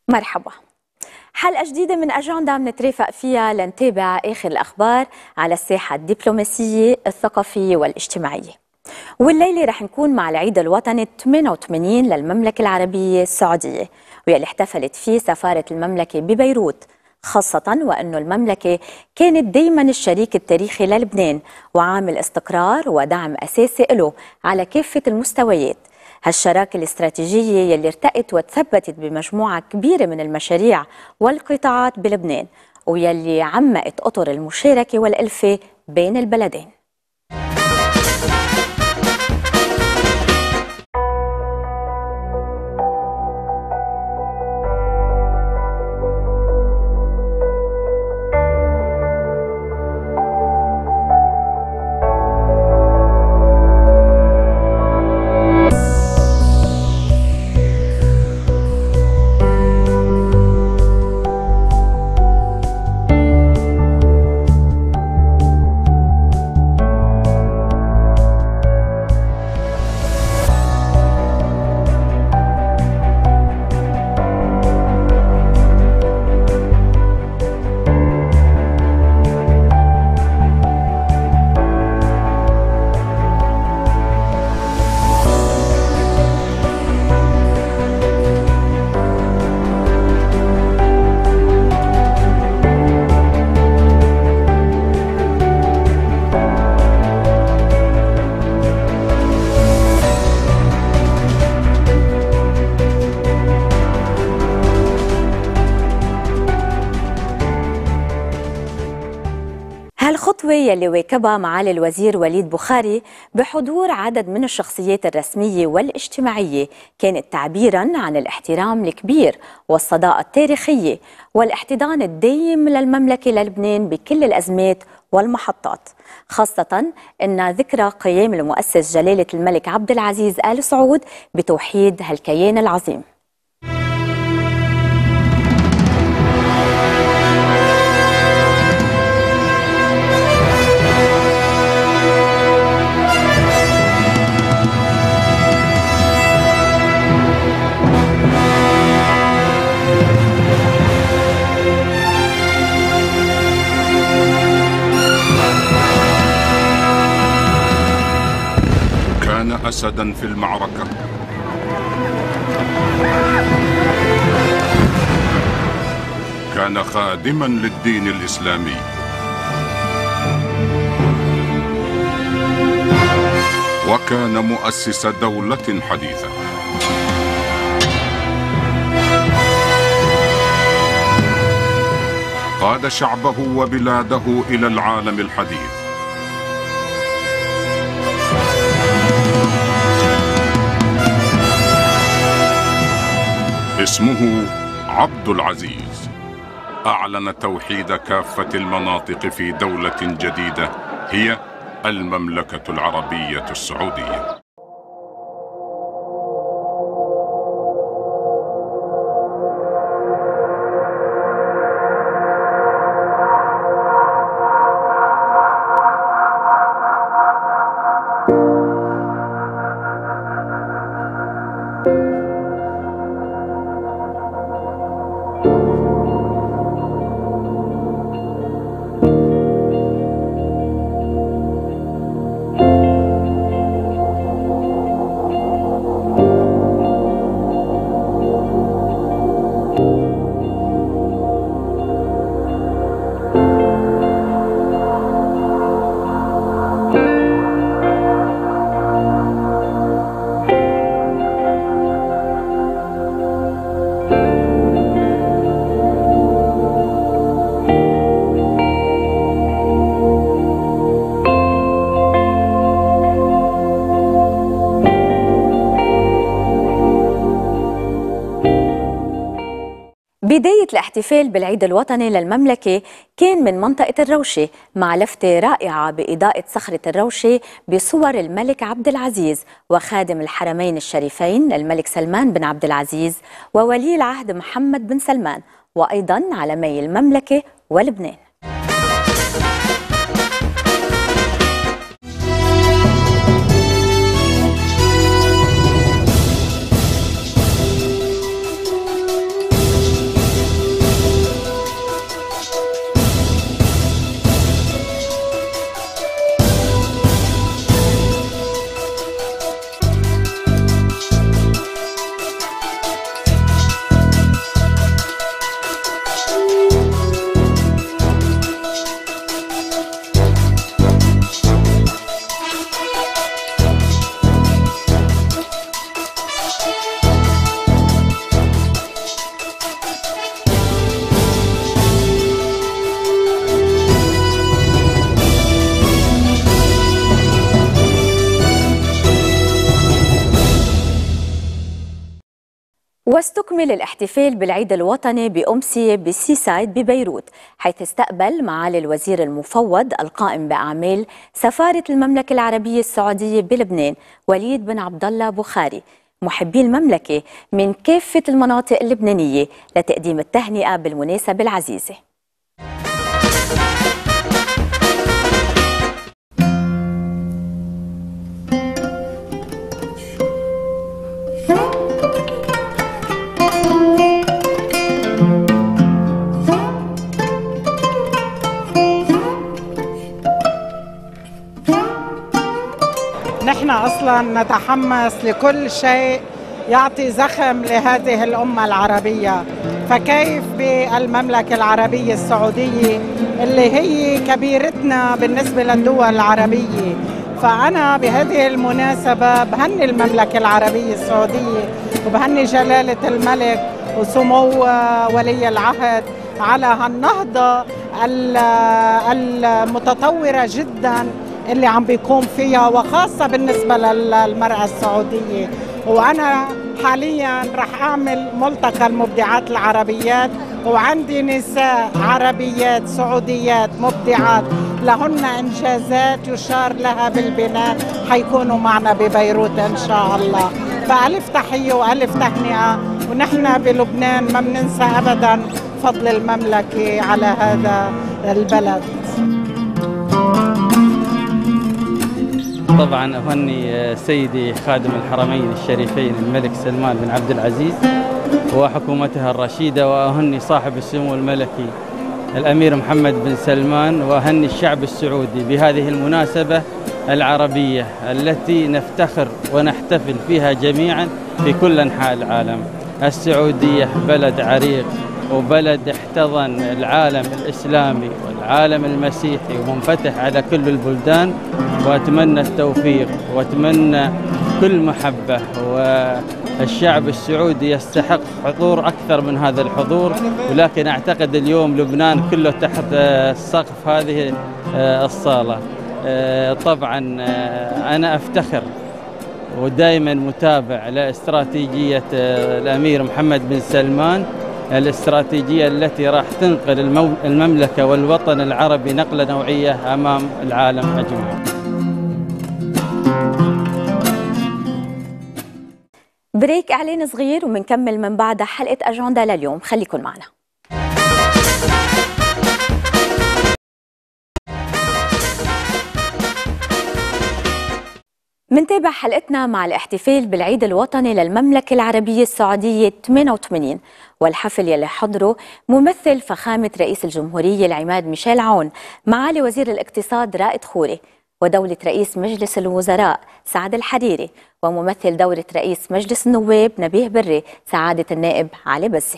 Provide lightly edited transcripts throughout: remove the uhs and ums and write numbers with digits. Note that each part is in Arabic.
مرحبا. حلقة جديدة من أجندة بنترافق فيها لنتابع آخر الأخبار على الساحة الدبلوماسية، الثقافية والاجتماعية. والليلة رح نكون مع العيد الوطني 88 للمملكة العربية السعودية، واللي احتفلت فيه سفارة المملكة ببيروت، خاصة وأنه المملكة كانت دايما الشريك التاريخي للبنان وعامل استقرار ودعم أساسي له على كافة المستويات. هالشراكة الاستراتيجية يلي ارتقت وتثبتت بمجموعة كبيرة من المشاريع والقطاعات بلبنان، ويلي عمقت أطر المشاركة والألفة بين البلدين. الخطوة يلي واكبها معالي الوزير وليد بخاري بحضور عدد من الشخصيات الرسمية والاجتماعية كانت تعبيرا عن الاحترام الكبير والصداقة التاريخية والاحتضان الدائم للمملكة للبنان بكل الأزمات والمحطات، خاصة أن ذكرى قيام المؤسس جلالة الملك عبد العزيز آل سعود بتوحيد هالكيان العظيم. كان أسداً في المعركة، كان خادماً للدين الإسلامي، وكان مؤسس دولة حديثة. قاد شعبه وبلاده إلى العالم الحديث. اسمه عبد العزيز. أعلن توحيد كافة المناطق في دولة جديدة هي المملكة العربية السعودية. بداية الاحتفال بالعيد الوطني للمملكة كان من منطقة الروشة مع لفتة رائعة بإضاءة صخرة الروشة بصور الملك عبد العزيز وخادم الحرمين الشريفين الملك سلمان بن عبد العزيز وولي العهد محمد بن سلمان، وأيضا علمي المملكة ولبنان. واستكمل الاحتفال بالعيد الوطني بأمسية بسي سايد ببيروت، حيث استقبل معالي الوزير المفوض القائم بأعمال سفارة المملكة العربية السعودية بلبنان وليد بن عبد الله بخاري محبي المملكة من كافة المناطق اللبنانية لتقديم التهنئة بالمناسبة العزيزة. نحن أصلا نتحمس لكل شيء يعطي زخم لهذه الأمة العربية، فكيف بالمملكة العربية السعودية اللي هي كبيرتنا بالنسبة للدول العربية. فأنا بهذه المناسبة بهني المملكة العربية السعودية وبهني جلالة الملك وسمو ولي العهد على هالنهضة المتطورة جداً اللي عم بيقوم فيها، وخاصة بالنسبة للمرأة السعودية. وأنا حالياً رح أعمل ملتقى المبدعات العربيات، وعندي نساء عربيات سعوديات مبدعات لهن إنجازات يشار لها بالبناء حيكونوا معنا ببيروت إن شاء الله. فألف تحية وألف تهنئة، ونحن بلبنان ما بننسى أبداً فضل المملكة على هذا البلد. طبعا أهني سيدي خادم الحرمين الشريفين الملك سلمان بن عبد العزيز وحكومتها الرشيدة، وأهني صاحب السمو الملكي الأمير محمد بن سلمان، وأهني الشعب السعودي بهذه المناسبة العربية التي نفتخر ونحتفل فيها جميعا في كل أنحاء العالم. السعودية بلد عريق وبلد احتضن العالم الإسلامي والعالم المسيحي ومنفتح على كل البلدان، وأتمنى التوفيق وأتمنى كل محبة، والشعب السعودي يستحق حضور أكثر من هذا الحضور. ولكن أعتقد اليوم لبنان كله تحت سقف هذه الصالة. طبعا أنا أفتخر ودائما متابع لاستراتيجية الأمير محمد بن سلمان، الاستراتيجية التي راح تنقل المملكة والوطن العربي نقلة نوعية أمام العالم أجمع. بريك إعلان صغير ومنكمل من بعد حلقة أجندة لليوم، خليكن معنا. منتابع حلقتنا مع الاحتفال بالعيد الوطني للمملكة العربية السعودية 88، والحفل يلي حضره ممثل فخامة رئيس الجمهورية العماد ميشيل عون، معالي وزير الاقتصاد رائد خوري، ودولة رئيس مجلس الوزراء سعد الحريري، وممثل دولة رئيس مجلس النواب نبيه بري، سعادة النائب علي بزي.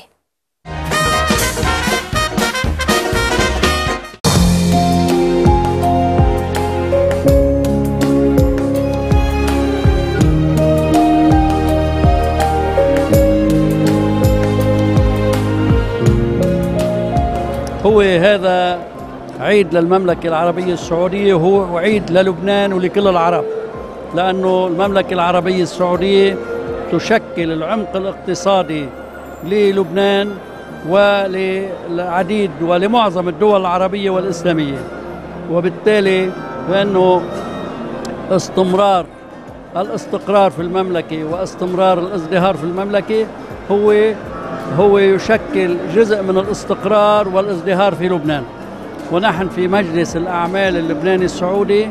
هو هذا عيد للمملكة العربية السعودية، وهو عيد للبنان ولكل العرب، لأنه المملكة العربية السعودية تشكل العمق الاقتصادي للبنان وللعديد ولمعظم الدول العربية والإسلامية، وبالتالي فإنه استمرار الاستقرار في المملكة واستمرار الازدهار في المملكة هو يشكل جزء من الاستقرار والازدهار في لبنان. ونحن في مجلس الأعمال اللبناني السعودي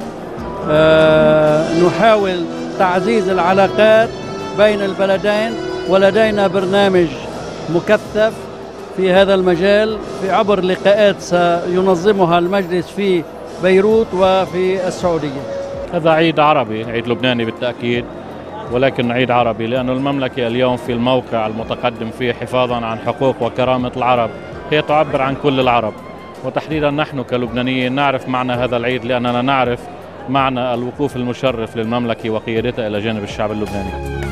نحاول تعزيز العلاقات بين البلدين، ولدينا برنامج مكثف في هذا المجال في عبر لقاءات سينظمها المجلس في بيروت وفي السعودية. هذا عيد عربي، عيد لبناني بالتأكيد، ولكن عيد عربي لأن المملكة اليوم في الموقع المتقدم فيه حفاظا عن حقوق وكرامة العرب، هي تعبر عن كل العرب، وتحديدا نحن كلبنانيين نعرف معنى هذا العيد، لأننا نعرف معنى الوقوف المشرف للمملكة وقيادتها إلى جانب الشعب اللبناني.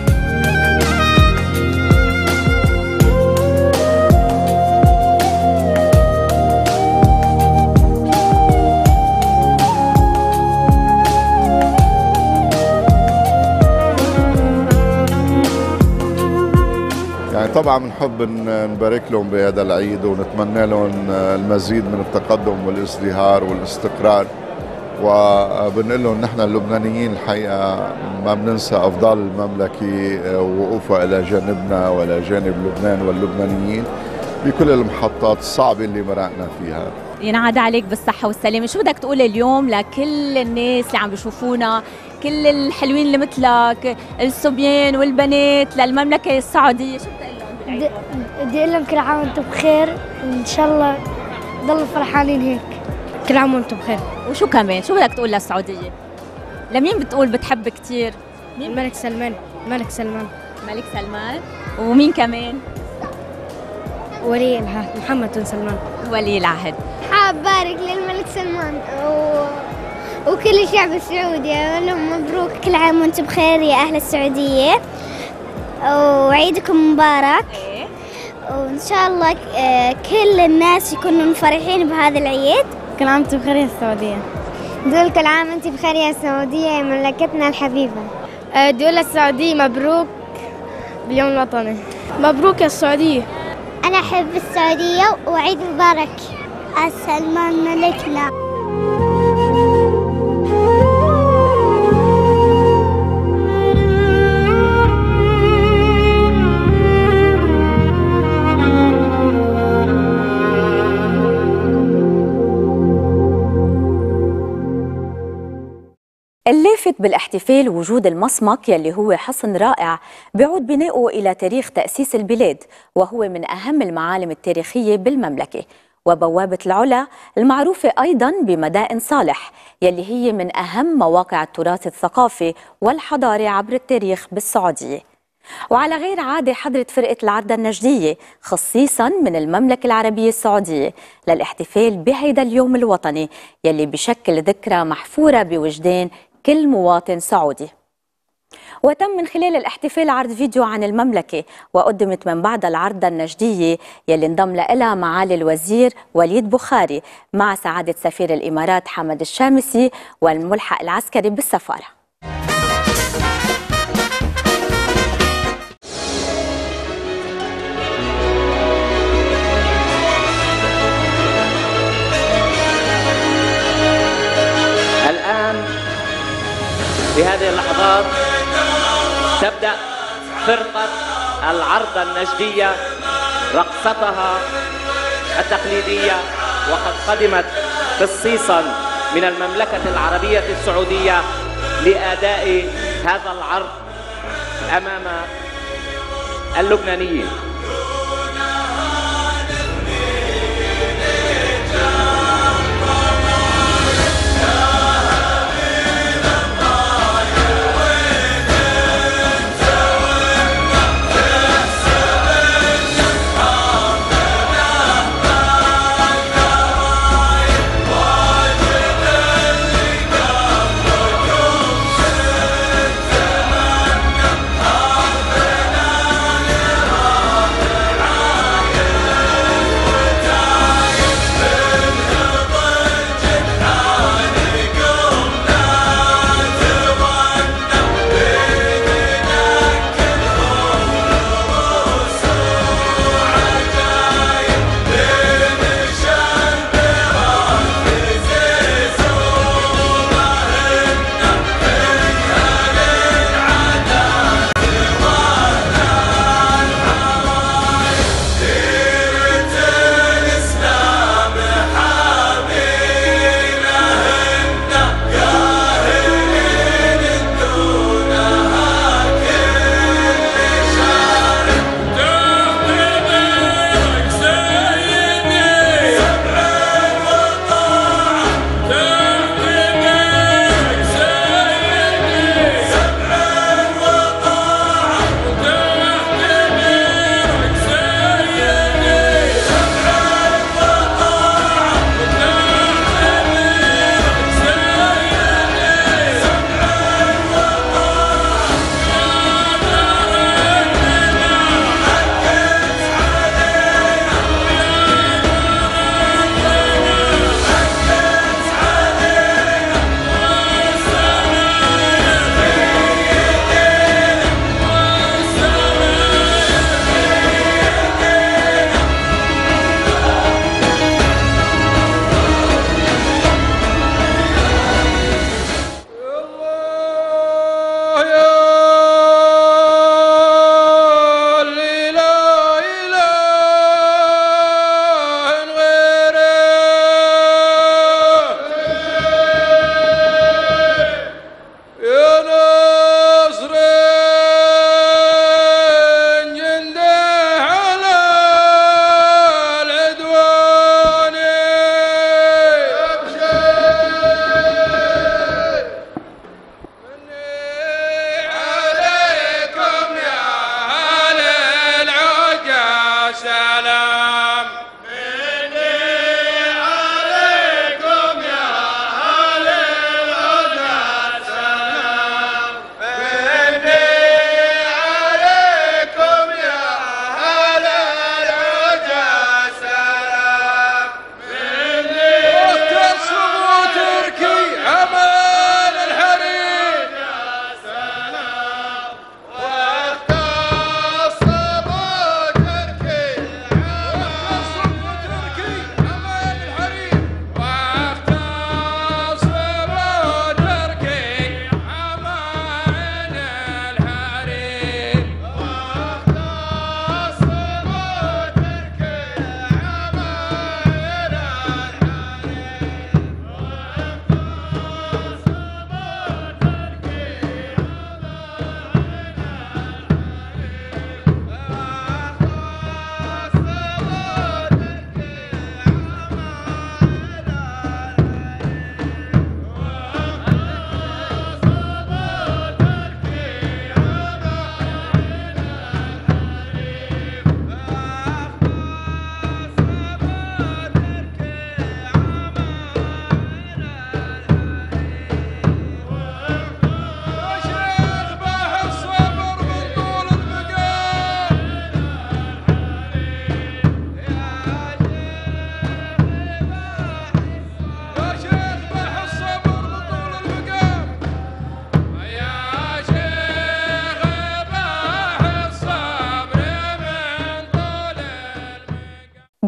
طبعا بنحب نبارك لهم بهذا العيد ونتمنى لهم المزيد من التقدم والازدهار والاستقرار، وبنقول لهم نحن اللبنانيين الحقيقة ما بننسى أفضال المملكة ووقوفها إلى جانبنا وإلى جانب لبنان واللبنانيين بكل المحطات الصعبة اللي مرقنا فيها. ينعاد عليك بالصحة والسلامة. شو بدك تقول اليوم لكل الناس اللي عم بيشوفونا، كل الحلوين اللي مثلك، الصبيان والبنات للمملكة السعودية، شو بتقول لهم بالعيد؟ بدي اقول لهم كل عام وانتم بخير، وان شاء الله ضلوا فرحانين هيك. كل عام وانتم بخير. وشو كمان؟ شو بدك تقول للسعودية؟ لمين بتقول بتحب كثير؟ الملك سلمان. الملك سلمان. الملك سلمان. ومين كمان؟ ولي العهد محمد بن سلمان. ولي العهد. حاب بارك للملك سلمان وكل الشعب السعودي، أقول لهم مبروك كل عام وانتم بخير يا أهل السعودية، وعيدكم مبارك. وإن شاء الله كل الناس يكونوا فرحين بهذا العيد. كل عام وانتم بخير يا السعودية. دول كل عام وانتم بخير يا السعودية يا مملكتنا الحبيبة. بدي اقول للسعودية مبروك باليوم الوطني. مبروك يا السعودية. أنا أحب السعودية وعيد مبارك. سلمان ملكنا. اللافت بالاحتفال وجود المصمك يلي هو حصن رائع بيعود بناؤه إلى تاريخ تأسيس البلاد، وهو من أهم المعالم التاريخية بالمملكة، وبوابة العلا المعروفة أيضا بمدائن صالح يلي هي من أهم مواقع التراث الثقافي والحضاري عبر التاريخ بالسعودية. وعلى غير عادة حضرت فرقة العردة النجدية خصيصا من المملكة العربية السعودية للاحتفال بهيدا اليوم الوطني يلي بشكل ذكرى محفورة بوجدان كل مواطن سعودي. وتم من خلال الاحتفال عرض فيديو عن المملكة، وقدمت من بعد العردة النجدية يلي انضم لها معالي الوزير وليد بخاري مع سعادة سفير الإمارات حمد الشامسي والملحق العسكري بالسفارة. الآن في هذه اللحظات تبدأ فرقة العردة النجدية رقصتها التقليدية، وقد قدمت خصيصا من المملكة العربية السعودية لأداء هذا العرض أمام اللبنانيين.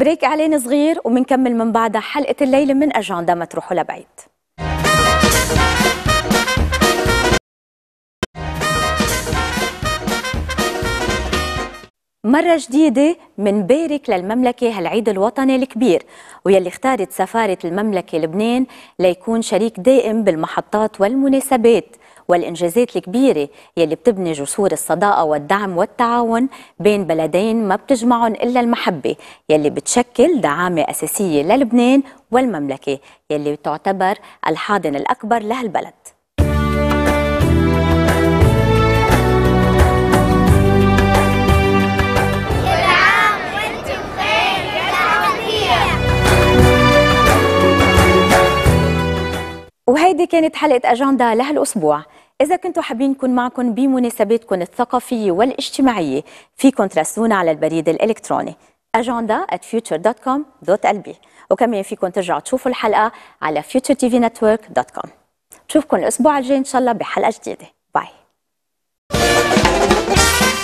بريك إعلان صغير ومنكمل من بعدها حلقة الليلة من أجندة ما تروحوا لبعيد. مرة جديدة منبارك للمملكة هالعيد الوطني الكبير، ويلي اختارت سفارة المملكة لبنان ليكون شريك دائم بالمحطات والمناسبات والإنجازات الكبيرة يلي بتبني جسور الصداقة والدعم والتعاون بين بلدين ما بتجمعهم إلا المحبة، يلي بتشكل دعامة أساسية للبنان والمملكة يلي تعتبر الحاضن الأكبر لهالبلد. وهيدي كانت حلقة أجندة لهالأسبوع. إذا كنتوا حابين نكون معكم بمناسباتكم الثقافية والاجتماعية فيكن تراسلونا على البريد الإلكتروني agenda@future.com.lb، وكمان فيكن ترجعوا تشوفوا الحلقة على futuretvnetwork.com. نشوفكم الأسبوع الجاي إن شاء الله بحلقة جديدة. باي.